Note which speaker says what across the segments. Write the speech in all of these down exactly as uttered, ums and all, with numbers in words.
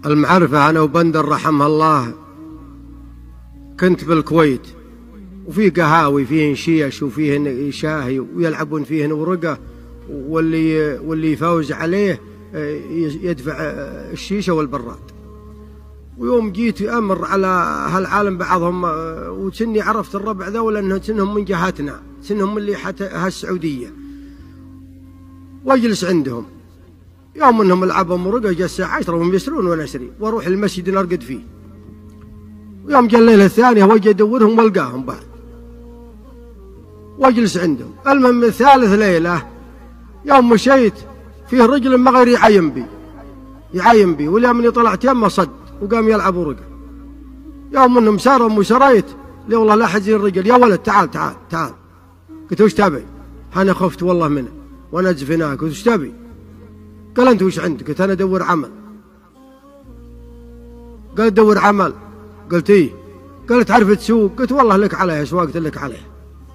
Speaker 1: المعرفة أنا وبندر رحمه الله كنت بالكويت، وفيه قهاوي فيهن شيش وفيهن شاهي ويلعبون فيهن ورقة، واللي واللي يفوز عليه يدفع الشيشة والبراد. ويوم جيت أمر على هالعالم بعضهم وتني عرفت الربع ذولا لأنه سنهم من جهتنا، سنهم اللي حتى هالسعودية، واجلس عندهم يوم انهم العبهم ورقة جاء الساعة عشرة وهم يسرون وانا اسري، واروح المسجد نرقد فيه. ويوم جاء الليلة الثانية واجي ادورهم والقاهم بعد واجلس عندهم. المهم الثالث ليلة يوم مشيت فيه رجل ما غير يعين بي يعين بي واليوم اني طلعت يمه صد وقام يلعب ورقة. يوم انهم ساروا وسريت لي والله لا حزين الرجل، يا ولد تعال تعال تعال. قلت وش تبي؟ انا خفت والله منه وانا ازف هناك. قلت وش تبي؟ قال انت وش عندك؟ قلت انا ادور عمل. قال تدور عمل؟ قلت ايه. قال تعرف تسوق؟ قلت والله لك عليها سواقت لك عليها.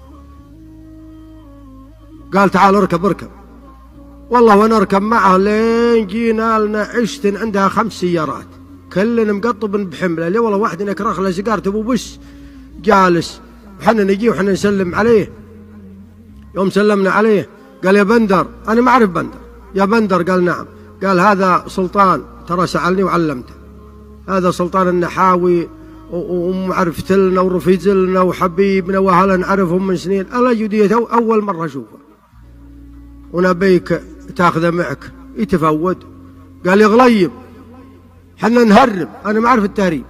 Speaker 1: قال تعال اركب اركب. والله وانا اركب معه لين جينا لنا عشت عندها خمس سيارات كلنا مقطب بحمله. لي والله واحد نكرخ له سيجاره ابو بس جالس وحنا نجي وحنا نسلم عليه. يوم سلمنا عليه قال يا بندر، انا ما اعرف بندر. يا بندر؟ قال نعم. قال هذا سلطان ترى سألني وعلمته، هذا سلطان النحاوي ومعرفت لنا ورفيز لنا وحبيبنا وهلا نعرفهم من سنين. الله جديد أول مرة أشوفه ونبيك تاخذه معك. يتفود. قال يغليب حنا نهرب، أنا ما أعرف التهريب.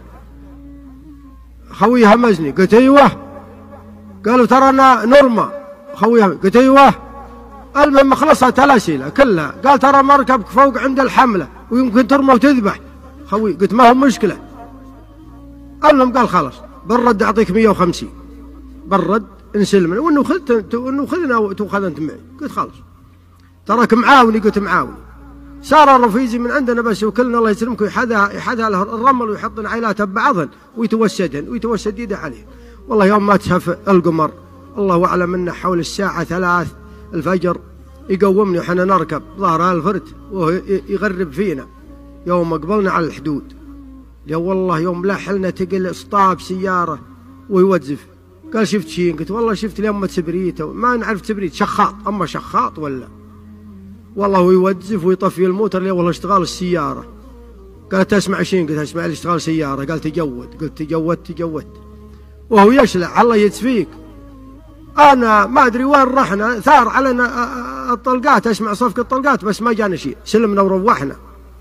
Speaker 1: خوي همزني. قلت أيوه. قالوا ترى أنا نورما. خوي همزني. قلت أيوه. المهم خلصت الأسئلة كلها. قال ترى مركبك فوق عند الحملة ويمكن ترمى وتذبح. خوي قلت ما هو مشكلة. المهم قال خلاص برد أعطيك مية وخمسين برد انسلمنا وانه خذت وانه خذنا وخذ انت معي. قلت خلاص تراك معاوني. قلت معاوني. صار الرفيزي من عندنا بس وكلنا الله يسلمكم يحدها يحدها له الرمل ويحطن عيلاتها ببعضهن ويتوسدهن ويتوسد يده عليه. والله يوم ما تشاف القمر الله اعلم انه حول الساعة ثلاث الفجر يقومني وحنا نركب ظهر الفرد وهو يغرب فينا. يوم قبلنا على الحدود يا والله يوم لا حلنا تقل اسطاب سيارة ويوزف. قال شفت شيء؟ قلت والله شفت اليوم تبريته ما نعرف تبريت شخاط اما شخاط ولا والله هو يوزف ويطفي الموتر. لي والله اشتغال السيارة. قال تسمع شيء؟ قلت اسمع لي اشتغال سيارة. قال تجود. قلت تجود تجود وهو يشلع الله يتفيك. أنا ما أدري وين رحنا ثار علينا الطلقات أسمع صفق الطلقات بس ما جانا شيء. سلمنا وروحنا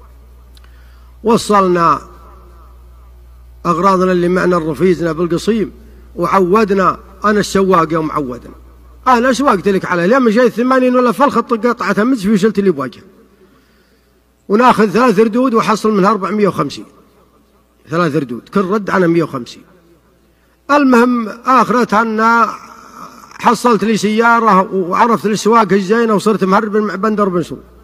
Speaker 1: وصلنا أغراضنا اللي معنا الرفيزنا بالقصيم وعودنا. أنا السواق يوم عودنا أنا سواقت لك عليه لما جاي ثمانين ولا فلخط قطعتها مزفي وشلت لي بوجهه. وناخذ ثلاث ردود وحصل منها أربعمية وخمسين ثلاث ردود كل رد على مية وخمسين. المهم آخرتها أن حصلت لي سيارة وعرفت السواق الزينة وصرت مهرب مع بندر بن سرور.